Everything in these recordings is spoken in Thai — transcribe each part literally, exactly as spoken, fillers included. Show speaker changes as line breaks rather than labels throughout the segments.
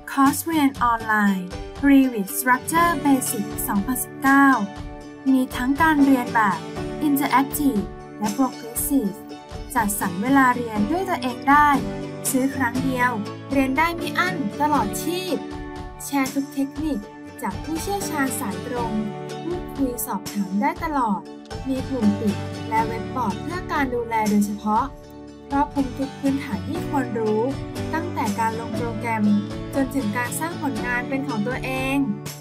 คอร์สเรียนออนไลน์ Revit Structure Basic สองพันสิบเก้า มีทั้งการเรียนแบบ Interactive และ Progressive จัดสรรเวลาเรียนด้วยตัวเองได้ซื้อครั้งเดียวเรียนได้ไม่อั้นตลอดชีพแชร์ทุกเทคนิคจากผู้เชี่ยวชาญสายตรงพูดคุยสอบถามได้ตลอดมีกลุ่มปิดและเว็บบอร์ดเพื่อการดูแลโดยเฉพาะครอบคลุมทุกพื้นฐานที่ควรรู้ตั้งแต่การลงโปรแกรมจนถึงการสร้างผลงานเป็นของตัวเอง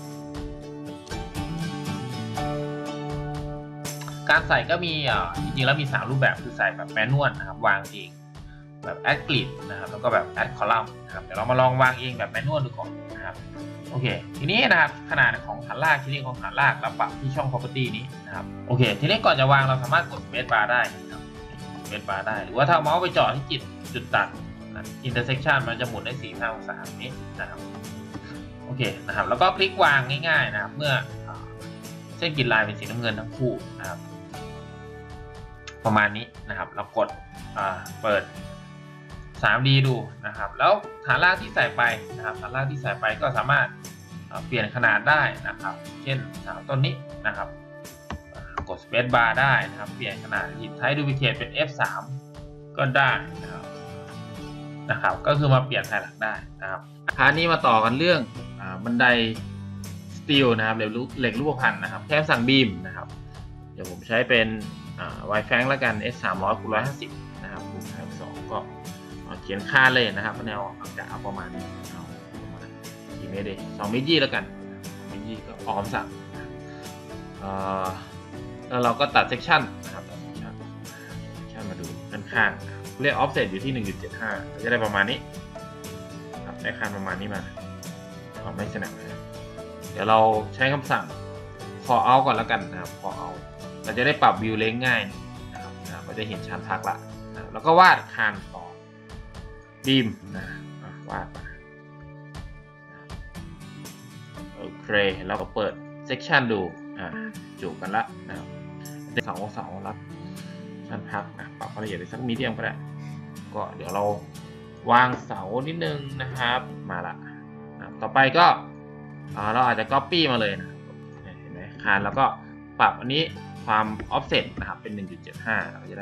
การใส่ก็มีอ่าจริงๆแล้วมีสามรูปแบบคือใส่แบบแมนนวลนะครับวางเองแบบแอดกริดนะครับแล้วก็แบบแอดคอลัมน์นะครับเดี๋ยวเรามาลองวางเองแบบแมนนวลดูก่อนนะครับโอเคทีนี้นะครับขนาดของฐานรากชิ้นนี้ของฐานรากเราปรับที่ช่อง property นี้นะครับโอเคทีนี้ก่อนจะวางเราสามารถกด space bar ได้นะครับ space bar ได้หรือว่าถ้าเมาส์ไปจ่อที่จุดจุดตัด intersection มันจะหมุนได้สี่องศาแบบนี้นะครับโอเคนะครับแล้วก็คลิกวางง่ายๆนะครับเมื่อเส้นกรีดลายเป็นสีน้ำเงินทั้งคู่นะครับประมาณนี้นะครับเรากดเปิด ทรี ดี ดูนะครับแล้วฐานรากที่ใส่ไปนะครับฐานรากที่ใส่ไปก็สามารถเปลี่ยนขนาดได้นะครับเช่นต้นนี้นะครับกด Space Bar ได้นะครับเปลี่ยนขนาดหยิบ Type Duplicate เป็น เอฟ สาม ก็ได้นะครับนะครับก็คือมาเปลี่ยนภายหลังได้นะครับคราวนี้มาต่อกันเรื่องบันไดสตีลนะครับเหล็กเหล็กรูปพรรณนะครับแค่สั่งบีมนะครับเดี๋ยวผมใช้เป็นไวแฟงแล้วกัน เอส สามร้อย คูณ หนึ่งร้อยห้าสิบนะครับคูณหารสองก็เขียนค่าเลยนะครับแนวอากาศเอาประมาณนี้เอาประมาณกี่เมตรดีสองเมตรยี่แล้วกันเมตรยี่ก็ออกคำสั่งแล้วเราก็ตัดเซกชันนะครับตัดเซกชันเซกชันมาดูด้านข้างเรียกออฟเซตอยู่ที่ หนึ่งจุดเจ็ดห้า จะได้ประมาณนี้ครับได้ค่าประมาณนี้มาก็ไม่สนับนะเดี๋ยวเราใช้คำสั่ง call out ก่อนแล้วกันนะครับ call out เราจะได้ปรับวิวเลนส์ง่ายนะครับเราจะเห็นชั้นพักละแล้วก็วาดคานต่อบีมนะวาดโอเคเราก็เปิดเซกชันดูอ่าจูบกันละนะครับเสาเสารับชั้นพักนะปรับความละเอียดสักมีเดียมก็ได้ก็เดี๋ยวเราวางเสานิดนึงนะครับมาละนะต่อไปก็เราอาจจะ copy มาเลยนะเห็นไหมคานแล้วก็ปรับอันนี้ความ offset นะครับเป็น หนึ่งจุดเจ็ดห้า เราจะได้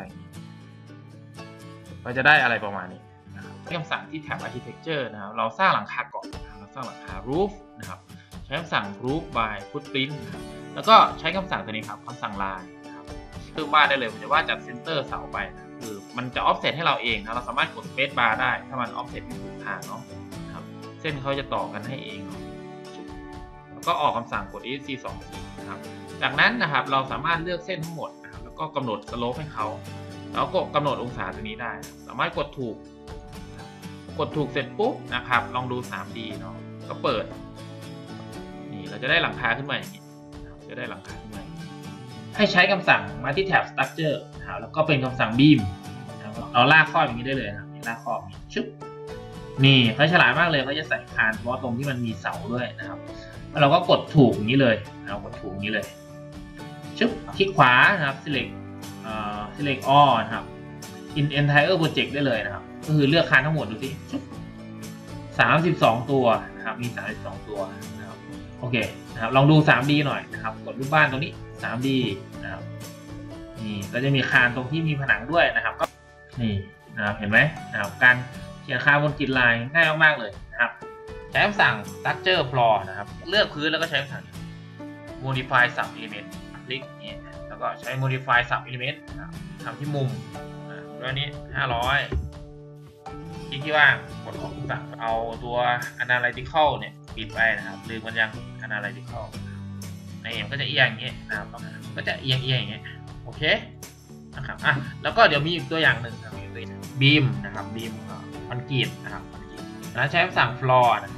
เราจะได้อะไรประมาณนี้คำสั่งที่แท็บ architecture นะครับเราสร้างหลังคาก่อนเราสร้างหลังคา roof นะครับใช้คำสั่ง roof by footprint แล้วก็ใช้คำสั่งตัวนี้ครับคำสั่ง line นะครับคือวาดได้เลยผมจะวาดจากเซนเตอร์เสาไปนะคือมันจะ offset ให้เราเองนะเราสามารถกด space bar ได้ถ้ามัน offset ไม่ถูกทางเนาะครับเส้นเขาจะต่อกันให้เองแล้วก็ออกคำสั่งกด อี เอ็กซ์ ซี สองนะครับจากนั้นนะครับเราสามารถเลือกเส้นทั้งหมดนะครับแล้วก็กำหนด slope ให้เขาแล้วก็กำหนดองศาตัวนี้ได้สามารถกดถูกกดถูกเสร็จปุ๊บนะครับลองดู ทรี ดี เนาะก็เปิดนี่เราจะได้หลังคาขึ้นมาอย่างนี้จะได้หลังคาขึ้นมาให้ใช้คำสั่งมาที่แท็บ structure นะครับแล้วก็เป็นคำสั่ง beam เราลากครอบอย่างนี้ได้เลยนะลากครอบชึบนี่เขาฉลาดมากเลยเขาจะใส่คานเฉพาะตรงที่มันมีเสาด้วยนะครับแล้วเราก็กดถูกอย่างนี้เลยเรากดถูกอย่างนี้เลยชึบคลิกขวานะครับ select เอ่อ select all นะครับ in entire project ได้เลยนะครับก็คือเลือกคานทั้งหมดดูสิสามสิบสองตัวนะครับมีสามสิบสองตัวนะครับโอเคนะครับลองดู ทรี ดี หน่อยนะครับกดรูปบ้านตรงนี้ ทรี ดี นะครับนี่ก็จะมีคานตรงที่มีผนังด้วยนะครับก็นี่นะครับเห็นไหมนะครับการเขียนคานบนกรีดลายง่ายมากๆเลยนะครับใช้คำสั่ง structure floor นะครับเลือกพื้นแล้วก็ใช้คำสั่ง modify sub element คลิกเนี่ยแล้วก็ใช้ modify sub element นะครับทำที่มุมตัวนี้ห้าร้อยที่ที่ว่างกดของสั่งเอาตัว analytical เนี่ยปิดไปนะครับลืมมันยัง analytical ในเอ็มก็จะเอียงอย่างเงี้ยนะครับก็จะเอียงเอียงอย่างเงี้ยโอเคนะครับอ่ะแล้วก็เดี๋ยวมีอีกตัวอย่างหนึ่งครับบีมนะครับบีมคอนกรีตนะครับคอนกรีตแล้วใช้คำสั่ง floor นะ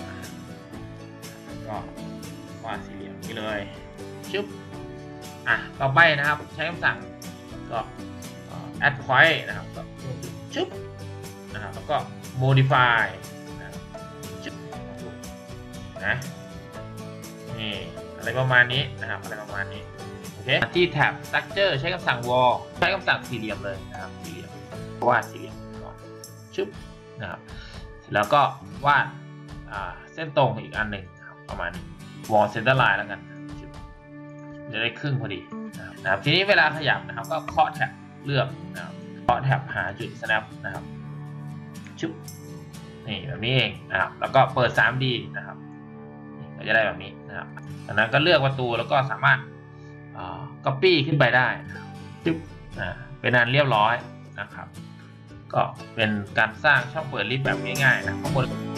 ก็วาดสี่เหลี่ยมนี้เลยชึบอ่ะต่อไปนะครับใช้คำสั่งก็ add point นะครับก็ชึบนะครับแล้วก็ modify นะชึบนะนี่อะไรประมาณนี้นะครับอะไรประมาณนี้โอเคที่แท็บ structure ใช้คำสั่ง wall ใช้คำสั่งสี่เหลี่ยมเลยนะครับสี่เหลี่ยมวาดสี่เหลี่ยมก่อนชึบนะครับแล้วก็วาดเส้นตรงอีกอันหนึ่งประมาณ wall center line แล้วกันจะได้ครึ่งพอดีนะครับทีนี้เวลาขยับนะครับก็เคาะแท็บเลือกนะครับเคาะแท็บหาจุด snap นะครับชุบนี่แบบนี้เองนะครับแล้วก็เปิด ทรี ดี นะครับก็จะได้แบบนี้นะครับจากนั้นก็เลือกประตูแล้วก็สามารถ copy ขึ้นไปได้จุ๊บเป็นอันเรียบร้อยนะครับก็เป็นการสร้างช่องเปิดลิฟต์แบบง่ายๆนะข้างบน